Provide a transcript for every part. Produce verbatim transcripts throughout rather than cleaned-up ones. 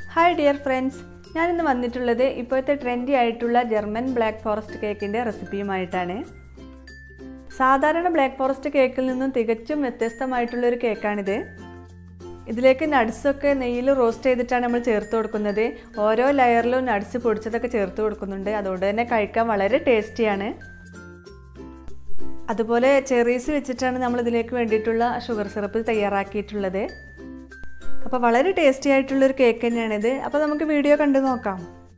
Hi dear friends, ഞാൻ ഇന്ന് വന്നിട്ടുള്ളത് ഇപ്പോഴത്തെ ട്രെൻഡി ആയിട്ടുള്ള ജർമ്മൻ ബ്ലാക്ക് ഫോറസ്റ്റ് കേക്കിന്റെ റെസിപ്പിയുമായിട്ടാണ്. സാധാരണ ബ്ലാക്ക് ഫോറസ്റ്റ് കേക്കിൽ നിന്നും തികച്ചും വ്യത്യസ്തമായിട്ടുള്ള ഒരു കേക്കാണിത്. ഇതിലേക്ക് നട്ട്സ് ഒക്കെ നെയ്യിൽ റോസ്റ്റ് ചെയ്തിട്ടാണ് നമ്മൾ ചേർത്ത് കൊടുക്കുന്നത്. ഓരോ ലെയറിലും നട്ട്സ് പൊടിച്ചതൊക്കെ ചേർത്ത് കൊടുക്കുന്നുണ്ട്. അതുകൊണ്ട് തന്നെ കഴിക്കാൻ വളരെ ടേസ്റ്റിയാണ്. അതുപോലെ ചെറീസ് വെച്ചിട്ടാണ് നമ്മൾ ഇതിലേക്ക് വേണ്ടിയിട്ടുള്ള ഷുഗർ സിറപ്പ് തയ്യാറാക്കിയിട്ടുള്ളത്. അപ്പോൾ വളരെ ടേസ്റ്റി ആയിട്ടുള്ള ഒരു കേക്ക് തന്നെയാണിത്. അപ്പോൾ നമുക്ക് വീഡിയോ കണ്ടു നോക്കാം.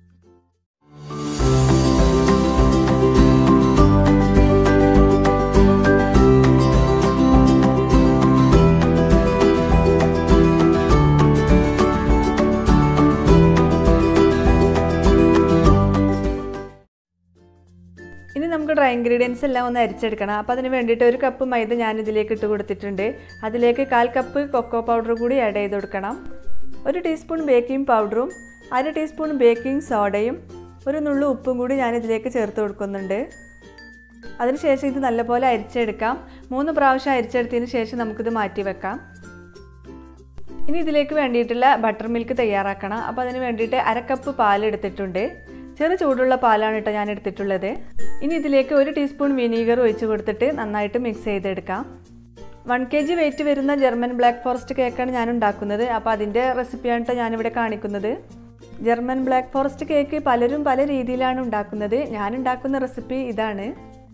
ഇനി നമുക്ക് ഡ്രൈ ഇൻഗ്രീഡിയൻസ് എല്ലാം ഒന്ന് അരിച്ചെടുക്കണം. അപ്പോൾ അതിന് വേണ്ടിയിട്ട് ഒരു കപ്പ് മൈദ ഞാൻ ഇതിലേക്ക് ഇട്ട് കൊടുത്തിട്ടുണ്ട്. അതിലേക്ക് കാൽ കപ്പ് കൊക്കോ പൗഡർ കൂടി ആഡ് ചെയ്ത് കൊടുക്കണം. ഒരു ടീസ്പൂൺ ബേക്കിംഗ് പൗഡറും അര ടീസ്പൂൺ ബേക്കിംഗ് സോഡയും ഒരു നുള്ളു ഉപ്പും കൂടി ഞാൻ ഇതിലേക്ക് ചേർത്ത് കൊടുക്കുന്നുണ്ട്. അതിനുശേഷം ഇത് നല്ലപോലെ അരിച്ചെടുക്കാം. മൂന്ന് പ്രാവശ്യം അരിച്ചെടുത്തതിന് ശേഷം നമുക്കിത് മാറ്റി വെക്കാം. ഇനി ഇതിലേക്ക് വേണ്ടിയിട്ടുള്ള ബട്ടർ മിൽക്ക് തയ്യാറാക്കണം. അപ്പോൾ അതിന് വേണ്ടിയിട്ട് അര കപ്പ് പാലെടുത്തിട്ടുണ്ട്. ചെറു ചൂടുള്ള പാലാണ് കേട്ടോ ഞാൻ എടുത്തിട്ടുള്ളത്. ഇനി ഇതിലേക്ക് ഒരു ടീസ്പൂൺ വിനീഗർ ഒഴിച്ച് കൊടുത്തിട്ട് നന്നായിട്ട് മിക്സ് ചെയ്തെടുക്കാം. വൺ കെ ജി വെയിറ്റ് വരുന്ന ജർമ്മൻ ബ്ലാക്ക് ഫോറസ്റ്റ് കേക്കാണ് ഞാൻ ഉണ്ടാക്കുന്നത്. അപ്പോൾ അതിൻ്റെ റെസിപ്പിയാണ് കേട്ടോ ഞാനിവിടെ കാണിക്കുന്നത്. ജർമ്മൻ ബ്ലാക്ക് ഫോറസ്റ്റ് കേക്ക് പലരും പല രീതിയിലാണ് ഉണ്ടാക്കുന്നത്. ഞാൻ ഉണ്ടാക്കുന്ന റെസിപ്പി ഇതാണ്.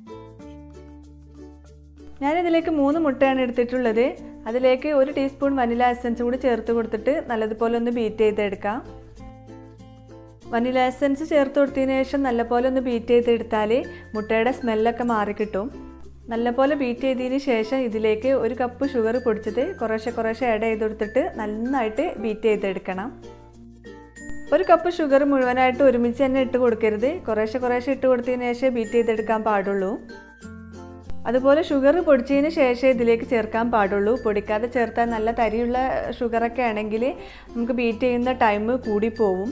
ഞാനിതിലേക്ക് മൂന്ന് മുട്ടയാണ് എടുത്തിട്ടുള്ളത്. അതിലേക്ക് ഒരു ടീസ്പൂൺ വനില എസൻസ് കൂടി ചേർത്ത് കൊടുത്തിട്ട് നല്ലതുപോലെ ഒന്ന് ബീറ്റ് ചെയ്തെടുക്കാം. വനില എസൻസ് ചേർത്ത് കൊടുത്തതിന് ശേഷം നല്ലപോലെ ഒന്ന് ബീറ്റ് ചെയ്തെടുത്താൽ മുട്ടയുടെ സ്മെല്ലൊക്കെ മാറിക്കിട്ടും. നല്ലപോലെ ബീറ്റ് ചെയ്തതിന് ശേഷം ഇതിലേക്ക് ഒരു കപ്പ് ഷുഗർ പൊടിച്ചത് കുറേശ്ശെ കുറേശ്ശെ ആഡ് ചെയ്ത് കൊടുത്തിട്ട് നന്നായിട്ട് ബീറ്റ് ചെയ്തെടുക്കണം. ഒരു കപ്പ് ഷുഗർ മുഴുവനായിട്ട് ഒരുമിച്ച് തന്നെ ഇട്ട് കൊടുക്കരുത്. കുറേശ്ശെ കുറേശ്ശെ ഇട്ട് കൊടുത്തതിന് ശേഷം ബീറ്റ് ചെയ്തെടുക്കാൻ പാടുള്ളൂ. അതുപോലെ ഷുഗർ പൊടിച്ചതിന് ശേഷം ഇതിലേക്ക് ചേർക്കാൻ പാടുള്ളൂ. പൊടിക്കാതെ ചേർത്താൽ നല്ല തരിയുള്ള ഷുഗറൊക്കെ ആണെങ്കിൽ നമുക്ക് ബീറ്റ് ചെയ്യുന്ന ടൈം കൂടിപ്പോവും.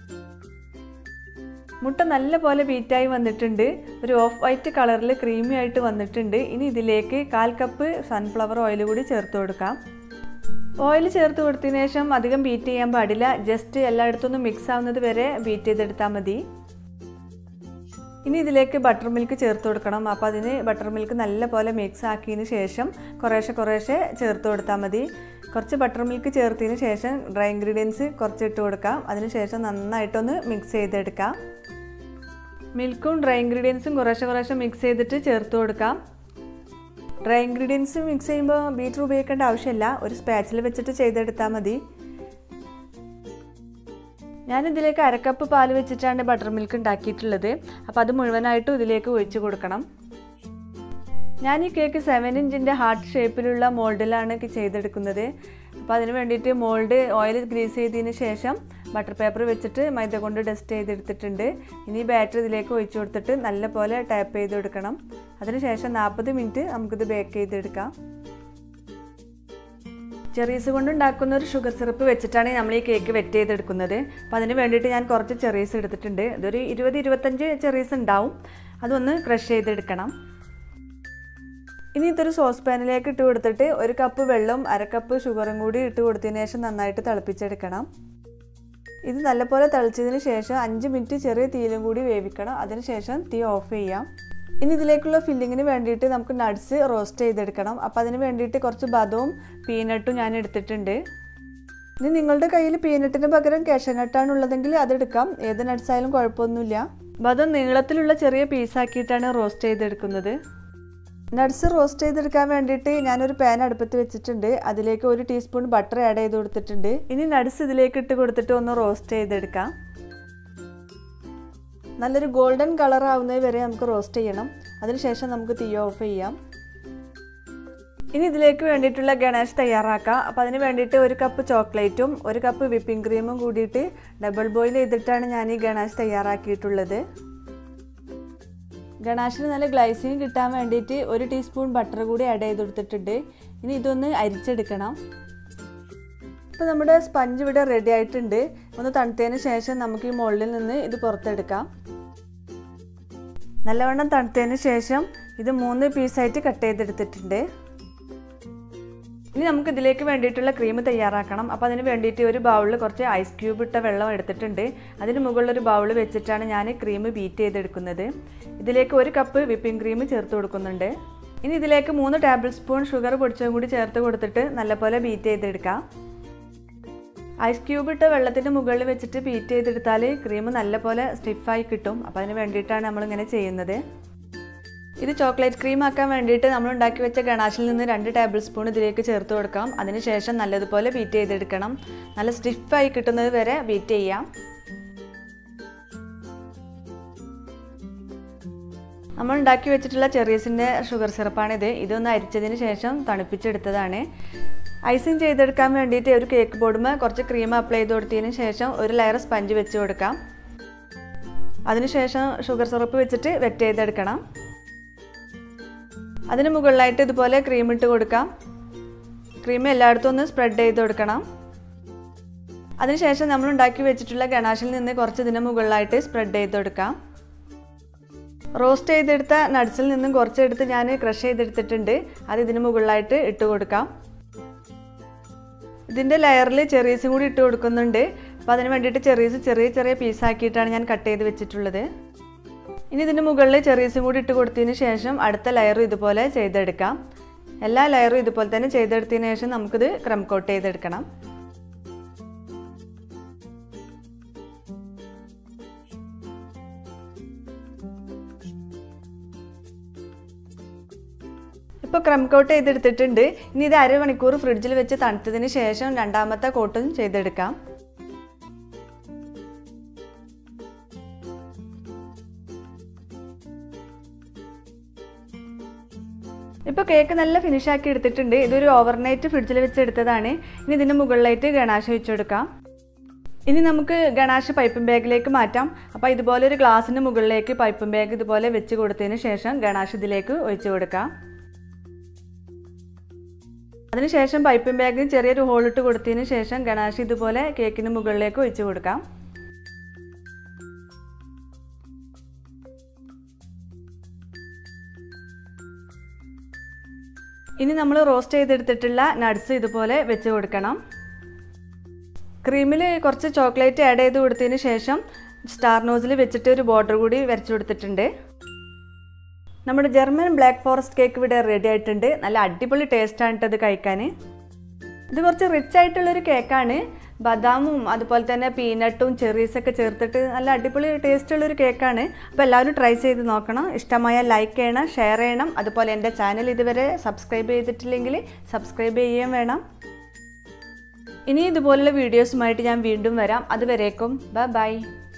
മുട്ട നല്ല പോലെ ബീറ്റായി വന്നിട്ടുണ്ട്. ഒരു ഓഫ് വൈറ്റ് കളറിൽ ക്രീമി ആയിട്ട് വന്നിട്ടുണ്ട്. ഇനി ഇതിലേക്ക് കാൽ കപ്പ് സൺഫ്ലവർ ഓയിൽ കൂടി ചേർത്ത് കൊടുക്കാം. ഓയിൽ ചേർത്ത് കൊടുത്തതിന് ശേഷം അധികം ബീറ്റ് ചെയ്യാൻ പാടില്ല. ജസ്റ്റ് എല്ലായിടത്തുനിന്നും മിക്സ് ആവുന്നത് വരെ ബീറ്റ് ചെയ്തെടുത്താൽ മതി. ഇനി ഇതിലേക്ക് ബട്ടർ മിൽക്ക് ചേർത്ത് കൊടുക്കണം. അപ്പോൾ അതിന് ബട്ടർ മിൽക്ക് നല്ല പോലെ മിക്സ് ആക്കിയതിന് ശേഷം കുറേശ്ശെ കുറേശ്ശെ ചേർത്ത് കൊടുത്താൽ മതി. കുറച്ച് ബട്ടർ മിൽക്ക് ചേർത്തതിന് ശേഷം ഡ്രൈ ഇൻഗ്രീഡിയൻസ് കുറച്ച് ഇട്ട് കൊടുക്കാം. അതിനുശേഷം നന്നായിട്ടൊന്ന് മിക്സ് ചെയ്തെടുക്കാം. മിൽക്കും ഡ്രൈ ഇൻഗ്രീഡിയൻസും കുറേശ്ശെ കുറേശ്ശെ മിക്സ് ചെയ്തിട്ട് ചേർത്ത് കൊടുക്കാം. ഡ്രൈ ഇൻഗ്രീഡിയൻസ് മിക്സ് ചെയ്യുമ്പോൾ ബീറ്റർ ഉപയോഗിക്കേണ്ട ആവശ്യമില്ല. ഒരു സ്പാച്ചിൽ വെച്ചിട്ട് ചെയ്തെടുത്താൽ മതി. ഞാനിതിലേക്ക് അരക്കപ്പ് പാൽ വെച്ചിട്ടാണ് ബട്ടർ മിൽക്ക് ഉണ്ടാക്കിയിട്ടുള്ളത്. അപ്പോൾ അത് മുഴുവനായിട്ടും ഇതിലേക്ക് ഒഴിച്ച് കൊടുക്കണം. ഞാൻ ഈ കേക്ക് സെവൻ ഇഞ്ചിൻ്റെ ഹാർട്ട് ഷേപ്പിലുള്ള മോൾഡിലാണ് ചെയ്തെടുക്കുന്നത്. അപ്പോൾ അതിന് വേണ്ടിയിട്ട് മോൾഡ് ഓയിൽ ഗ്രീസ് ചെയ്തതിന് ശേഷം ബട്ടർ പേപ്പർ വെച്ചിട്ട് മൈദ കൊണ്ട് ഡസ്റ്റ് ചെയ്തെടുത്തിട്ടുണ്ട്. ഇനി ബാറ്റർ ഇതിലേക്ക് ഒഴിച്ചു കൊടുത്തിട്ട് നല്ലപോലെ ടാപ്പ് ചെയ്ത് കൊടുക്കണം. അതിനുശേഷം നാൽപ്പത് മിനിറ്റ് നമുക്കിത് ബേക്ക് ചെയ്തെടുക്കാം. ചെറീസ് കൊണ്ടുണ്ടാക്കുന്ന ഒരു ഷുഗർ സിറപ്പ് വെച്ചിട്ടാണ് നമ്മൾ ഈ കേക്ക് വെറ്റ് ചെയ്തെടുക്കുന്നത്. അപ്പോൾ അതിന് വേണ്ടിയിട്ട് ഞാൻ കുറച്ച് ചെറീസ് എടുത്തിട്ടുണ്ട്. ഇതൊരു ഇരുപത് ഇരുപത്തഞ്ച് ചെറീസ് ഉണ്ടാവും. അതൊന്ന് ക്രഷ് ചെയ്തെടുക്കണം. ഇനി ഇതൊരു സോസ് പാനിലേക്ക് ഇട്ട് കൊടുത്തിട്ട് ഒരു കപ്പ് വെള്ളവും അര കപ്പ് ഷുഗറും കൂടി ഇട്ട് കൊടുത്തതിന് ശേഷം നന്നായിട്ട് തിളപ്പിച്ചെടുക്കണം. ഇത് നല്ലപോലെ തിളച്ചതിന് ശേഷം അഞ്ച് മിനിറ്റ് ചെറിയ തീയിലും കൂടി വേവിക്കണം. അതിനുശേഷം തീ ഓഫ് ചെയ്യാം. ഇനി ഇതിലേക്കുള്ള ഫില്ലിങ്ങിന് വേണ്ടിയിട്ട് നമുക്ക് നട്ട്സ് റോസ്റ്റ് ചെയ്തെടുക്കണം. അപ്പോൾ അതിന് വേണ്ടിയിട്ട് കുറച്ച് ബദവും പീനട്ടും ഞാൻ എടുത്തിട്ടുണ്ട്. ഇനി നിങ്ങളുടെ കയ്യിൽ പീനട്ടിന് പകരം കാഷ്യനട്ടാണ് ഉള്ളതെങ്കിൽ അതെടുക്കാം. ഏത് നട്ട്സ് ആയാലും കുഴപ്പമൊന്നുമില്ല. ബദം നീളത്തിലുള്ള ചെറിയ പീസാക്കിയിട്ടാണ് റോസ്റ്റ് ചെയ്തെടുക്കുന്നത്. നട്ട്സ് റോസ്റ്റ് ചെയ്തെടുക്കാൻ വേണ്ടിയിട്ട് ഞാനൊരു പാൻ അടുപ്പത്ത് വെച്ചിട്ടുണ്ട്. അതിലേക്ക് ഒരു ടീസ്പൂൺ ബട്ടർ ആഡ് ചെയ്ത് കൊടുത്തിട്ടുണ്ട്. ഇനി നട്ട്സ് ഇതിലേക്ക് ഇട്ട് കൊടുത്തിട്ട് ഒന്ന് റോസ്റ്റ് ചെയ്തെടുക്കാം. നല്ലൊരു ഗോൾഡൻ കളർ ആവുന്നത് വരെ നമുക്ക് റോസ്റ്റ് ചെയ്യണം. അതിനുശേഷം നമുക്ക് തീ ഓഫ് ചെയ്യാം. ഇനി ഇതിലേക്ക് വേണ്ടിയിട്ടുള്ള ഗണേഷ് തയ്യാറാക്കാം. അപ്പോൾ അതിന് വേണ്ടിയിട്ട് ഒരു കപ്പ് ചോക്ലേറ്റും ഒരു കപ്പ് വിപ്പിംഗ് ക്രീമും കൂടിയിട്ട് ഡബിൾ ബോയിൽ ചെയ്തിട്ടാണ് ഞാൻ ഈ ഗണേഷ് തയ്യാറാക്കിയിട്ടുള്ളത്. ഗണാഷിന് നല്ല ഗ്ലൈസിങ് കിട്ടാൻ വേണ്ടിയിട്ട് ഒരു ടീസ്പൂൺ ബട്ടർ കൂടി ആഡ് ചെയ്ത് കൊടുത്തിട്ടുണ്ട്. ഇനി ഇതൊന്ന് അരിച്ചെടുക്കണം. ഇപ്പോൾ നമ്മുടെ സ്പഞ്ച് ഇവിടെ റെഡി ആയിട്ടുണ്ട്. ഒന്ന് തണുത്തതിന് ശേഷം നമുക്ക് ഈ മോൾഡിൽ നിന്ന് ഇത് പുറത്തെടുക്കാം. നല്ലവണ്ണം തണുത്തതിന് ശേഷം ഇത് മൂന്ന് പീസായിട്ട് കട്ട് ചെയ്തെടുത്തിട്ടുണ്ട്. ഇനി നമുക്ക് ഇതിലേക്ക് വേണ്ടിയിട്ടുള്ള ക്രീം തയ്യാറാക്കണം. അപ്പോൾ അതിന് വേണ്ടിയിട്ട് ഒരു ബൗളിൽ കുറച്ച് ഐസ് ക്യൂബ് ഇട്ട വെള്ളം എടുത്തിട്ടുണ്ട്. അതിന് മുകളിലൊരു ബൗൾ വെച്ചിട്ടാണ് ഞാൻ ക്രീം ബീറ്റ് ചെയ്തെടുക്കുന്നത്. ഇതിലേക്ക് ഒരു കപ്പ് വിപ്പിംഗ് ക്രീം ചേർത്ത് കൊടുക്കുന്നുണ്ട്. ഇനി ഇതിലേക്ക് മൂന്ന് ടേബിൾ സ്പൂൺ ഷുഗർ പൊടിച്ചതും കൂടി ചേർത്ത് കൊടുത്തിട്ട് നല്ലപോലെ ബീറ്റ് ചെയ്തെടുക്കാം. ഐസ് ക്യൂബ് ഇട്ട വെള്ളത്തിൻ്റെ മുകളിൽ വെച്ചിട്ട് ബീറ്റ് ചെയ്തെടുത്താൽ ക്രീം നല്ലപോലെ സ്റ്റിഫായി കിട്ടും. അപ്പോൾ അതിന് വേണ്ടിയിട്ടാണ് നമ്മളിങ്ങനെ ചെയ്യുന്നത്. ഇത് ചോക്ലേറ്റ് ക്രീം ആക്കാൻ വേണ്ടിയിട്ട് നമ്മൾ ഉണ്ടാക്കി വെച്ച ഗണാഷിൽ നിന്ന് രണ്ട് ടേബിൾ സ്പൂൺ ഇതിലേക്ക് ചേർത്ത് കൊടുക്കാം. അതിനുശേഷം നല്ലതുപോലെ ബീറ്റ് ചെയ്തെടുക്കണം. നല്ല സ്റ്റിഫായി കിട്ടുന്നത് വരെ ബീറ്റ് ചെയ്യാം. നമ്മൾ ഉണ്ടാക്കി വെച്ചിട്ടുള്ള ചെറീസിൻ്റെ ഷുഗർ സിറപ്പാണിത്. ഇതൊന്ന് അരിച്ചതിന് ശേഷം തണുപ്പിച്ചെടുത്തതാണ്. ഐസിങ് ചെയ്തെടുക്കാൻ വേണ്ടിയിട്ട് ഒരു കേക്ക് ബോർഡുമേ കുറച്ച് ക്രീം അപ്ലൈ ചെയ്ത് കൊടുത്തതിന് ശേഷം ഒരു ലെയർ സ്പഞ്ച് വെച്ച് കൊടുക്കാം. അതിനുശേഷം ഷുഗർ സിറപ്പ് വെച്ചിട്ട് വെറ്റ് ചെയ്തെടുക്കണം. അതിന് മുകളിലായിട്ട് ഇതുപോലെ ക്രീം ഇട്ട് കൊടുക്കാം. ക്രീം എല്ലായിടത്തും ഒന്ന് സ്പ്രെഡ് ചെയ്ത് കൊടുക്കണം. അതിനുശേഷം നമ്മൾ ഉണ്ടാക്കി വെച്ചിട്ടുള്ള ഗണാഷിൽ നിന്ന് കുറച്ച് ഇതിന് മുകളിലായിട്ട് സ്പ്രെഡ് ചെയ്ത് കൊടുക്കാം. റോസ്റ്റ് ചെയ്തെടുത്ത നട്ട്സിൽ നിന്നും കുറച്ചെടുത്ത് ഞാൻ ക്രഷ് ചെയ്തെടുത്തിട്ടുണ്ട്. അത് ഇതിന് മുകളിലായിട്ട് ഇട്ട് കൊടുക്കാം. ഇതിൻ്റെ ലെയറിൽ ചെറീസും കൂടി ഇട്ട് കൊടുക്കുന്നുണ്ട്. അപ്പോൾ അതിന് വേണ്ടിയിട്ട് ചെറീസ് ചെറിയ ചെറിയ പീസാക്കിയിട്ടാണ് ഞാൻ കട്ട് ചെയ്ത് വെച്ചിട്ടുള്ളത്. ഇനി ഇതിന് മുകളിൽ ചെറീസും കൂടി ഇട്ട് കൊടുത്തതിന് ശേഷം അടുത്ത ലെയറും ഇതുപോലെ ചെയ്തെടുക്കാം. എല്ലാ ലെയറും ഇതുപോലെ തന്നെ ചെയ്തെടുത്തതിന് ശേഷം നമുക്കിത് ക്രം കോട്ട് ചെയ്തെടുക്കണം. ഇപ്പോൾ ക്രം കോട്ട് ചെയ്തെടുത്തിട്ടുണ്ട്. ഇനി ഇത് അരമണിക്കൂർ ഫ്രിഡ്ജിൽ വെച്ച് തണുത്തതിന് ശേഷം രണ്ടാമത്തെ കോട്ടും ചെയ്തെടുക്കാം. ഇപ്പോൾ കേക്ക് നല്ല ഫിനിഷാക്കി എടുത്തിട്ടുണ്ട്. ഇതൊരു ഓവർനൈറ്റ് ഫ്രിഡ്ജിൽ വെച്ച് എടുത്തതാണ്. ഇനി ഇതിന് മുകളിലായിട്ട് ഗണാഷ് വെച്ച് കൊടുക്കാം. ഇനി നമുക്ക് ഗണാഷ് പൈപ്പിംഗ് ബാഗിലേക്ക് മാറ്റാം. അപ്പോൾ ഇതുപോലെ ഒരു ഗ്ലാസിന് മുകളിലേക്ക് പൈപ്പിംഗ് ബാഗ് ഇതുപോലെ വെച്ച് കൊടുത്തതിന് ശേഷം ഗണാഷ് ഇതിലേക്ക് ഒഴിച്ചു കൊടുക്കാം. അതിനുശേഷം പൈപ്പിംഗ് ബാഗിന് ചെറിയൊരു ഹോളിട്ട് കൊടുത്തതിന് ശേഷം ഗണാഷ് ഇതുപോലെ കേക്കിന് മുകളിലേക്ക് ഒഴിച്ചു കൊടുക്കാം. ഇനി നമ്മൾ റോസ്റ്റ് ചെയ്തെടുത്തിട്ടുള്ള നട്ട്സ് ഇതുപോലെ വെച്ച് കൊടുക്കണം. ക്രീമിൽ കുറച്ച് ചോക്ലേറ്റ് ആഡ് ചെയ്ത് കൊടുത്തതിന് ശേഷം സ്റ്റാർ നോസിൽ വെച്ചിട്ട് ഒരു ബോർഡർ കൂടി വരച്ചു കൊടുത്തിട്ടുണ്ട്. നമ്മുടെ ജർമ്മൻ ബ്ലാക്ക് ഫോറസ്റ്റ് കേക്ക് ഇവിടെ റെഡി ആയിട്ടുണ്ട്. നല്ല അടിപൊളി ടേസ്റ്റാണ് ഇത് കഴിക്കാൻ. ഇത് കുറച്ച് റിച്ച് ആയിട്ടുള്ളൊരു കേക്കാണ്. ബദാമും അതുപോലെ തന്നെ പീനട്ടും ചെറീസൊക്കെ ചേർത്തിട്ട് നല്ല അടിപൊളി ടേസ്റ്റുള്ളൊരു കേക്കാണ്. അപ്പോൾ എല്ലാവരും ട്രൈ ചെയ്ത് നോക്കണം. ഇഷ്ടമായ ലൈക്ക് ചെയ്യണം, ഷെയർ ചെയ്യണം. അതുപോലെ എൻ്റെ ചാനൽ ഇതുവരെ സബ്സ്ക്രൈബ് ചെയ്തിട്ടില്ലെങ്കിൽ സബ്സ്ക്രൈബ് ചെയ്യുകയും വേണം. ഇനി ഇതുപോലുള്ള വീഡിയോസുമായിട്ട് ഞാൻ വീണ്ടും വരാം. അതുവരേക്കും ബൈ ബൈ.